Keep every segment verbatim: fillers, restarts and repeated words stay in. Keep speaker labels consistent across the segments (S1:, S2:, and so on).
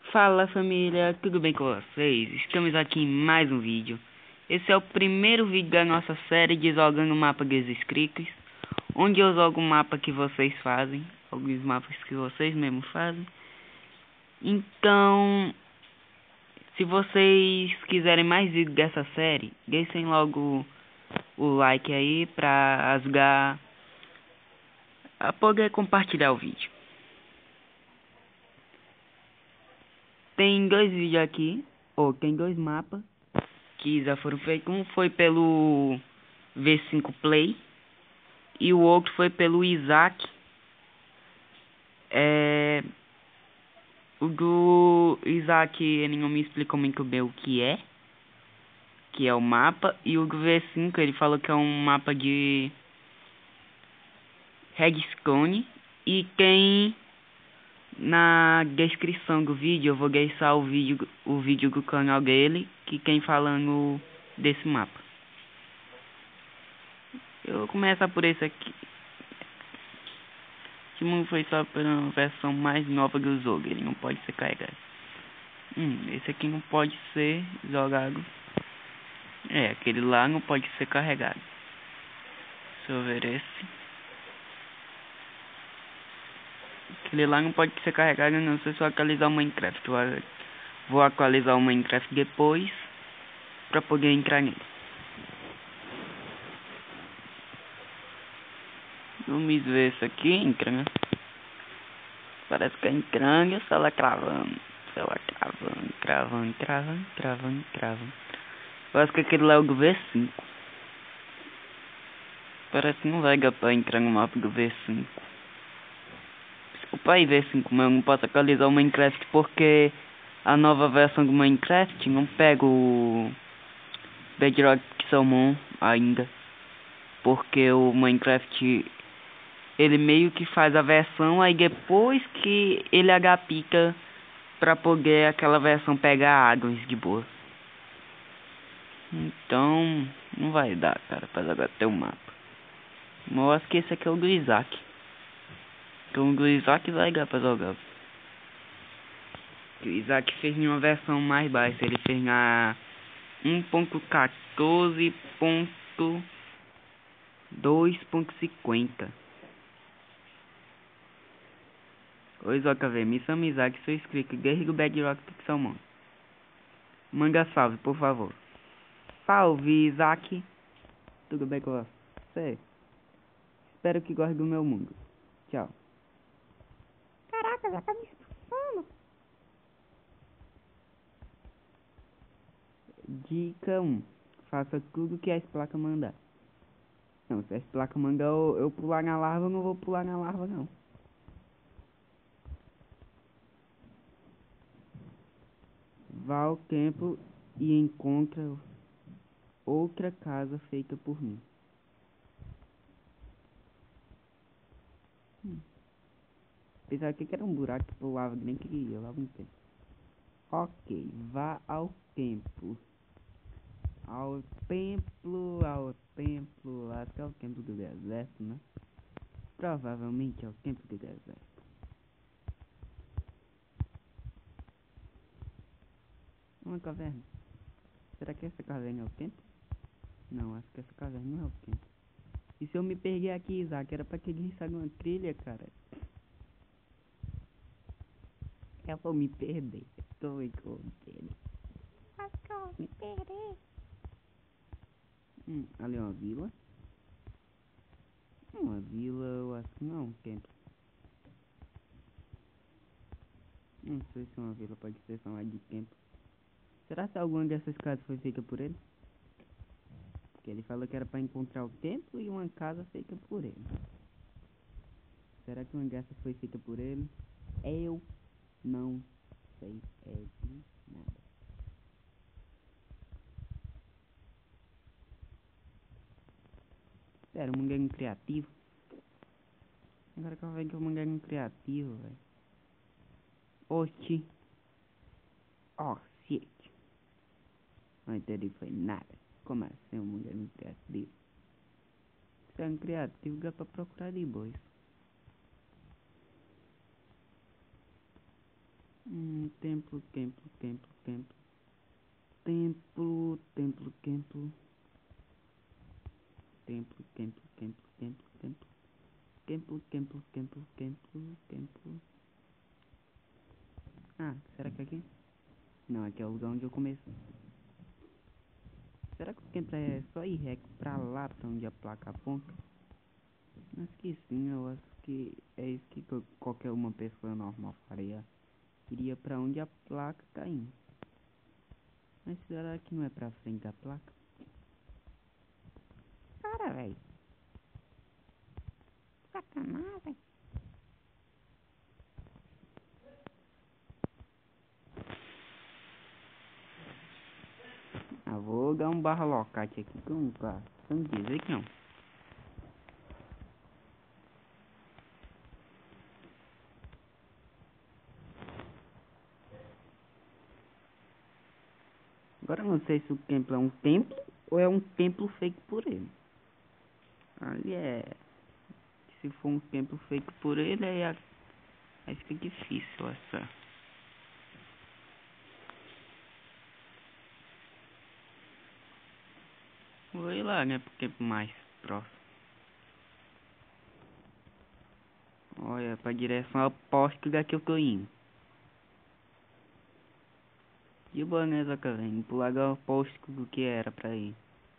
S1: Fala família, tudo bem com vocês? Estamos aqui em mais um vídeo. Esse é o primeiro vídeo da nossa série de Jogando o Mapa dos Inscritos, onde eu jogo um mapa que vocês fazem, alguns mapas que vocês mesmos fazem. Então, se vocês quiserem mais vídeos dessa série, deixem logo o like aí pra ajudar a poder compartilhar o vídeo. Tem dois vídeos aqui, ou tem dois mapas que já foram feitos. Um foi pelo V cinco Play e o outro foi pelo Isaac. É... O do Isaac ele não me explicou muito bem o que é, que é o mapa, e o do V cinco ele falou que é um mapa de Redstone. E tem na descrição do vídeo, eu vou deixar o vídeo, o vídeo do canal dele, que tem falando desse mapa. Eu vou começar por esse aqui. Esse mundo foi só pela versão mais nova do jogo, ele não pode ser carregado. Hum, esse aqui não pode ser jogado. É, aquele lá não pode ser carregado. Deixa eu ver esse. Aquele lá não pode ser carregado, não sei se eu atualizar o Minecraft. Eu vou atualizar o Minecraft depois pra poder entrar nele. Vamos ver isso aqui, encranga. Parece que é encranga, só ela cravando. Só ela cravando, cravando, cravando, cravando, cravando. Parece que aquele lá é o do V cinco. Parece que não vai dar pra entrar no mapa do V cinco. Desculpa aí, V cinco, mas eu não posso atualizar o Minecraft porque a nova versão do Minecraft não pega o Bedrock Salmon ainda. Porque o Minecraft ele meio que faz a versão, aí depois que ele agapica pra poder aquela versão pegar águas de boa. Então não vai dar, cara, pra jogar até o mapa. Mas eu acho que esse aqui é o do Isaac. Então o do Isaac vai dar pra jogar. O Isaac fez em uma versão mais baixa, ele fez na um ponto quatorze ponto dois ponto cinquenta. Oi, Zoca V, me chama Isaac, sou inscrito, Guerreiro do Bedrock Pixelmon. Manda salve, por favor. Salve, Isaac. Tudo bem com você? Espero que goste do meu mundo. Tchau.
S2: Caraca, já tá me expulsando.
S1: Dica um. Faça tudo que as placas mandar. Não, se as placas mandar eu, eu pular na larva, eu não vou pular na larva, não. Vá ao tempo e encontra outra casa feita por mim. Hum. Pensava que era um buraco que pulava, nem queria, lá no tempo. Ok, vá ao templo. Ao templo, ao templo, acho que é o templo do deserto, né? Provavelmente é o templo do deserto. Uma caverna. Será que essa caverna é o templo? Não, acho que essa caverna não é o templo. E se eu me perder aqui, Isaac? Era pra que ele sabe uma trilha, cara? Eu vou me perder. Tô me perder.
S2: Acho que eu vou me perder.
S1: Hum, ali é uma vila. Uma vila, eu acho que não é um templo. Não sei se uma vila pode ser chamada de templo. Será que alguma dessas casas foi feita por ele? Porque ele falou que era pra encontrar o templo e uma casa feita por ele. Será que uma dessas foi feita por ele? Eu não sei é de nada. Sério, um game criativo. Agora que eu vejo que é um game criativo, velho. Oxi. Oh, shit. Não entendi, foi nada. Como assim um game criativo? Se é um criativo, dá pra procurar de bois. Hum, templo, templo, templo, templo. Templo, templo, templo. Templo, templo, templo, templo, templo. Templo, templo, templo, templo, templo. Ah, será que é aqui? Não, aqui é o lugar onde eu começo. Será que o templo é só ir reto pra lá, pra onde a placa aponta? Acho que sim, eu acho que é isso que co- qualquer uma pessoa normal faria. Iria pra onde a placa tá indo. Mas será que não é pra frente da placa?
S2: Para, velho. Sacanagem.
S1: Ah, vou dar um barra locate aqui com cara. Não dizer que não. Agora eu não sei se o templo é um templo ou é um templo feito por ele. Ali é. Se for um templo feito por ele, aí, a- aí fica difícil essa. Vou ir lá, né? Porque é mais próximo. Olha, pra direção oposta daqui eu tô indo. De boa, né, Zacarinho? Pro lado oposto do que era pra ir.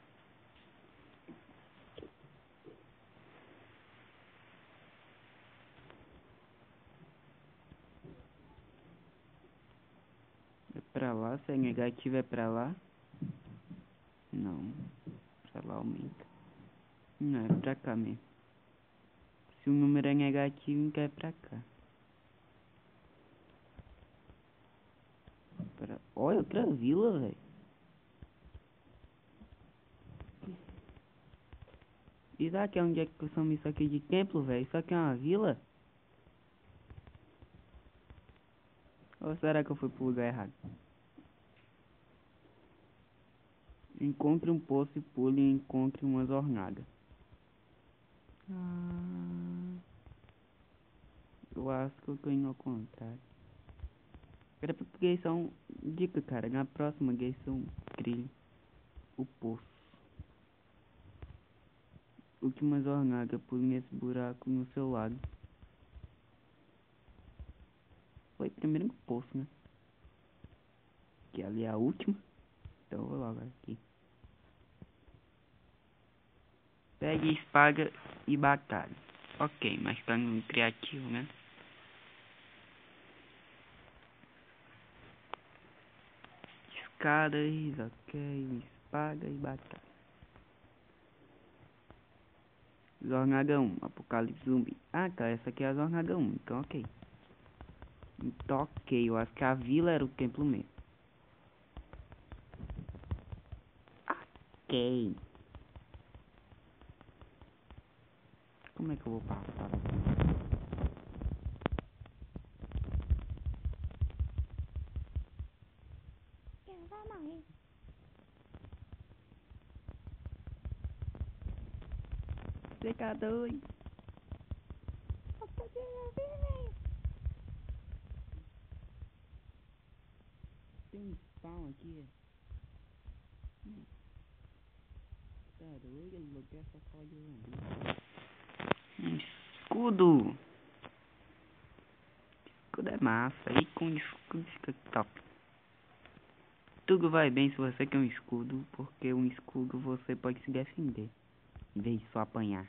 S1: É pra lá, se é negativo é pra lá. Não, pra lá aumenta. Não, é pra cá mesmo. Se o número é negativo, então é pra cá. Pra... Olha, outra vila, velho. E daqui onde é que eu chamo isso aqui de templo, velho? Isso aqui é uma vila? Ou será que eu fui pro lugar errado? Encontre um poço e pule e encontre uma jornada. Ah, eu acho que eu tô indo ao contrário. Era porque são... Dica, cara. Na próxima gay são trilho. O poço. Última jornada. Pule nesse buraco no seu lado. Foi primeiro no poço, né? Que ali é a última. Então eu vou logo aqui. Pegue espada e batalha. Ok, mas tá no criativo, né? Escadas, ok. Espada e batalha. Jornada um, Apocalipse Zumbi. Ah, tá, essa aqui é a Jornada um, então ok. Então ok, eu acho que a vila era o templo mesmo. Ok. Como é que eu vou passar aqui?
S2: Quem vai morrer?
S1: Você tá doido?
S2: Eu podia ver, velho.
S1: Tem um spawn aqui. Hum. Tá doido, ele bloqueia essa sala de zumbi. Um escudo. Escudo é massa. E com escudo fica top. Tudo vai bem se você quer um escudo, porque um escudo você pode se defender, em vez de só apanhar.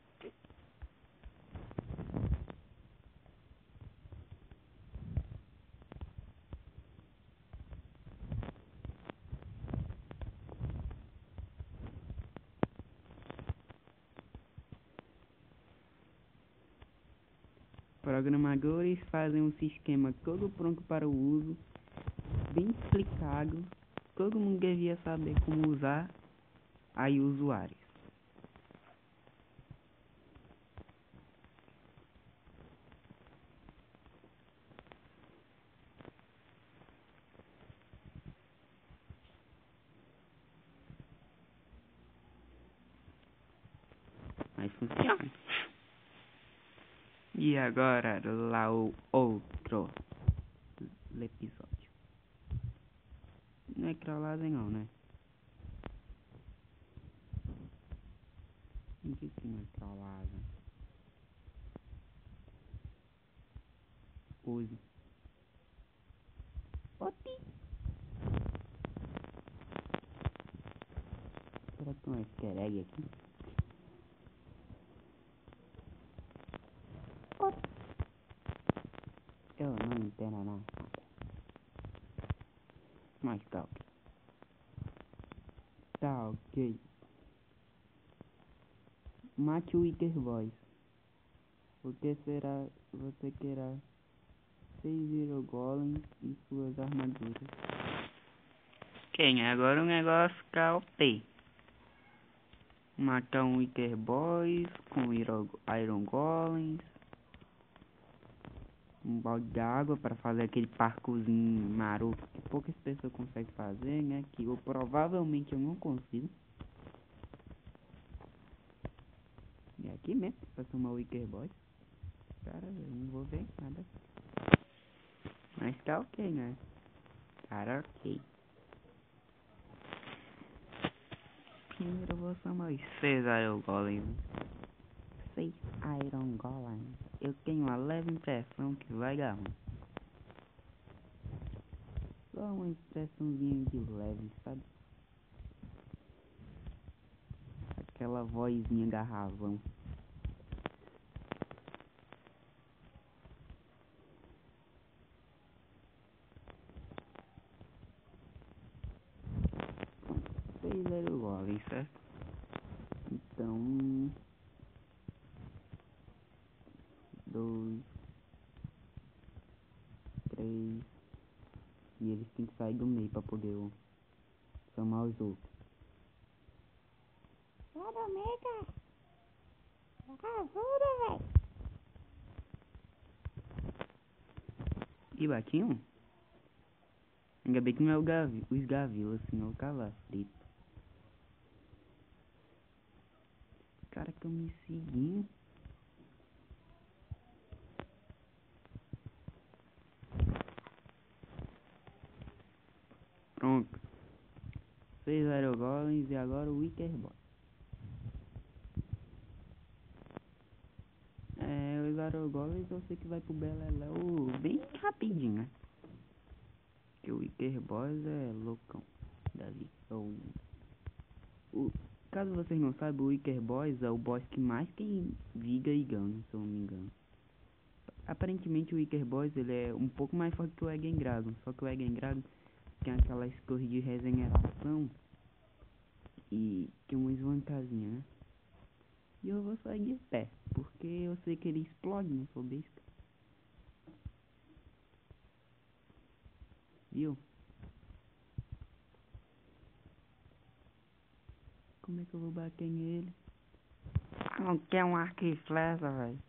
S1: Programadores fazem um sistema todo pronto para o uso, bem explicado. Todo mundo devia saber como usar, aí usuários. Mas funciona. E agora lá o outro. do episódio. Não é trollagem não, né? Não disse que não é trollagem. Use. Oti! Será que tem um easter egg aqui? Oti! Eu não entendo nada. Mas tá ok. Tá ok. Mate o Wither Boys. O que será você querá seis Zero Golems e suas armaduras. Quem é agora o negócio K O P. Matar um Wither Boys com Iron Golems. Um balde d'água para fazer aquele parkourzinho maroto que poucas pessoas conseguem fazer, né? Que eu provavelmente eu não consigo. E aqui mesmo, pra tomar o Wither Boys. Cara, eu não vou ver nada. Mas tá ok, né? Cara, ok. Primeiro eu vou chamar os seis Iron Golems. Seis Iron Golems. Eu tenho uma leve impressão que vai dar ruim. Só uma impressãozinha de leve, sabe? Aquela vozinha garrafão. Seis Iron Golems, certo? Então, um, dois, três. E eles têm que sair do meio pra poder eu chamar os outros.
S2: Sai do meio, cara. Ajuda, velho.
S1: E bati um? Ainda bem que não é o gavi, os gavilas, senão eu tava frito. Cara, que eu me segui. Pronto. Seis Iron Golems e agora o Wither Boy. É, os Iron Golems eu sei que vai pro Beleléu bem rapidinho, né? Porque o Wither Boys é loucão. Davi. É o, o, caso vocês não saibam, o Wither Boys é o boss que mais tem viga e ganho, se eu não me engano. Aparentemente o Wither Boys ele é um pouco mais forte que o Egen Dragon. Só que o Egen Dragon tem aquelas torres de regeneração e tem umas vancazinhas, né? E eu vou sair de pé, porque eu sei que ele explode, não sou besta. Viu? Como é que eu vou bater nele? Ah, não quer um arco e flecha, velho.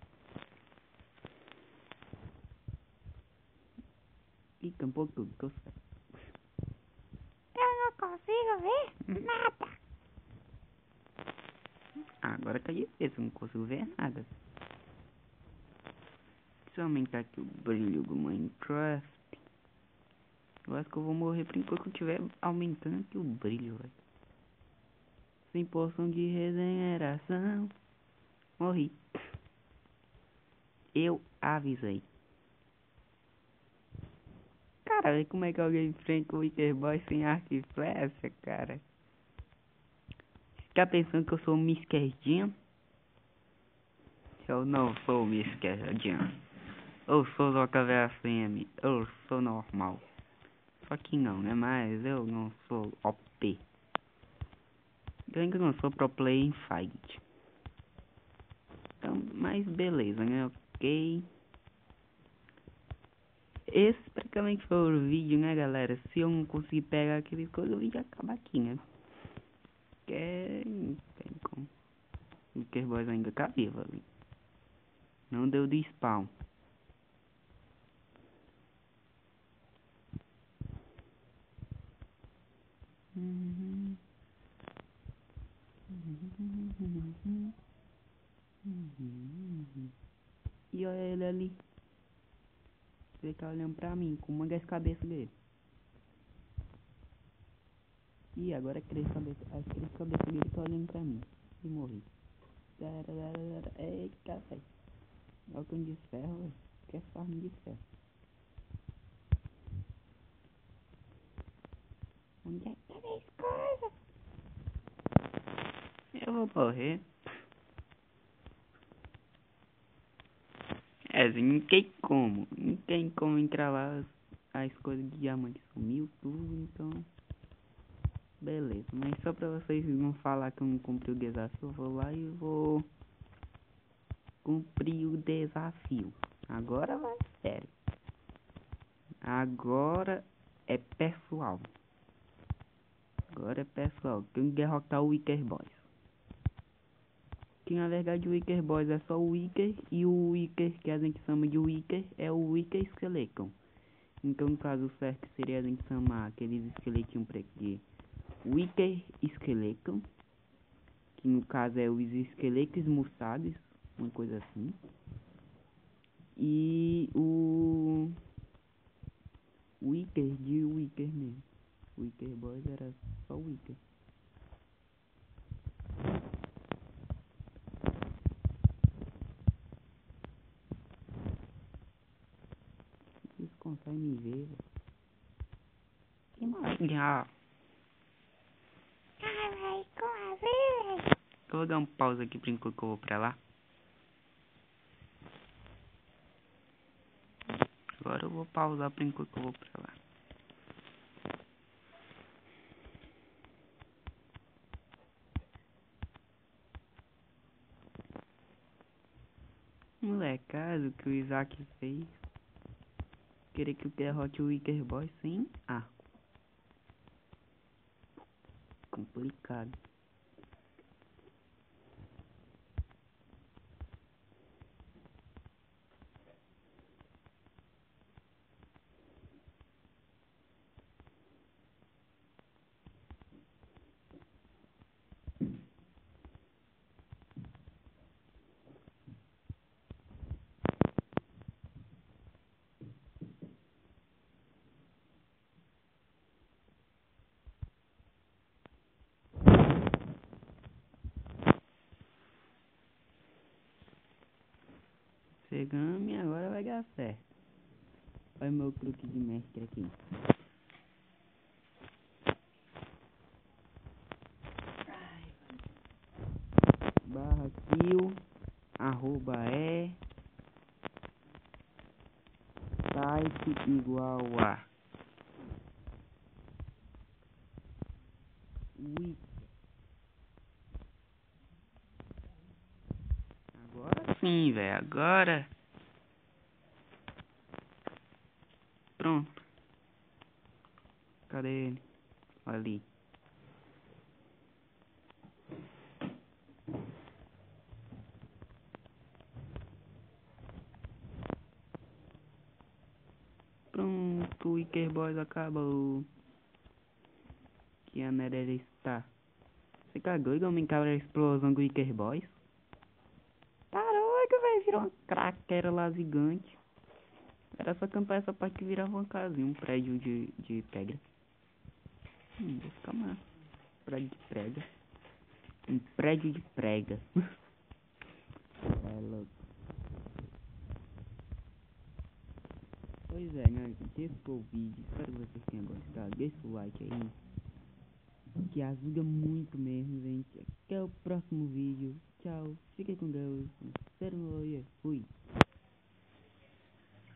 S1: Ih, tampou tudo, que eu sei.
S2: Eu não consigo ver nada.
S1: Ah, agora tá difícil, eu não consigo ver nada. Deixa eu aumentar aqui o brilho do Minecraft. Eu acho que eu vou morrer por enquanto eu estiver aumentando aqui o brilho, velho. Sem poção de regeneração. Morri. Eu avisei. Cara, vê como é que alguém enfrenta o Wither Boy sem arco e flecha, cara. Tá pensando que eu sou uma esquerdinha? Eu não sou uma esquerdinha. Eu sou do K V S M. Eu sou normal. Só que não, né? Mas eu não sou O P. Eu ainda não sou pro play em fight. Então, mas beleza, né? Ok. Esse praticamente foi o vídeo, né, galera? Se eu não conseguir pegar aquele coisa, o vídeo acaba aqui, né? Porque não tem como. O Wither Boys ainda tá vivo ali. Não deu de spawn. Uhum. Uhum. Uhum. E olha ele ali. Ele tá olhando pra mim com uma das cabeças dele. Ih, agora as três cabeças, as três cabeças dele estão olhando pra mim. E morri. Eita, velho. Olha o cano de ferro, velho. Que é farm de ferro. Onde é que tá minhas coisas? Eu vou morrer. É, assim, não tem como. Não tem como encravar as, as coisas de diamante. Sumiu tudo, então... Beleza, mas só pra vocês não falar que eu não cumpri o desafio, eu vou lá e vou... cumprir o desafio. Agora vai sério. Agora é pessoal. Agora é pessoal. Tem que derrotar o Wicker Boys. Que na verdade o Wicker Boys é só o Wicker. E o Wicker que a gente chama de Wicker é o Wicker Skeleton. Então no caso certo seria a gente chamar aqueles esqueletinhos pretos de Wicker Skeleton. Que no caso é os esqueletos esmurçados. Uma coisa assim. E o Wicker de Wicker mesmo. Wicker Boys era só Wicker. Vocês conseguem me ver, velho? Que mais? Já.
S2: Ai, velho, como assim, velho?
S1: Eu vou dar um pausa aqui por enquanto que eu vou pra lá. Agora eu vou pausar por enquanto que eu vou pra lá. Molecada, o que o Isaac fez. Querer que eu derrote o Wicker Boy sem arco. Complicado. Chegamos e agora vai dar certo. Olha meu truque de mestre aqui. Barra kill. Arroba é. Type igual a. Wiki. Agora sim, velho. Agora. Pronto. Cadê ele? Ali. Pronto, o Wicker Boys acabou. Que a Nether está. Você cagou e aumentar a explosão do Wicker Boys? Caraca, velho, virou uma craquera lá gigante. Era só tampar essa parte que virava uma casinha, um prédio de, de pedra. Hum, vou ficar massa. Prédio de prega. Um prédio de prega. É louco. Pois é, né? Esse foi o vídeo. Espero que vocês tenham gostado. Deixa o like aí. Que ajuda muito mesmo, gente. Até o próximo vídeo.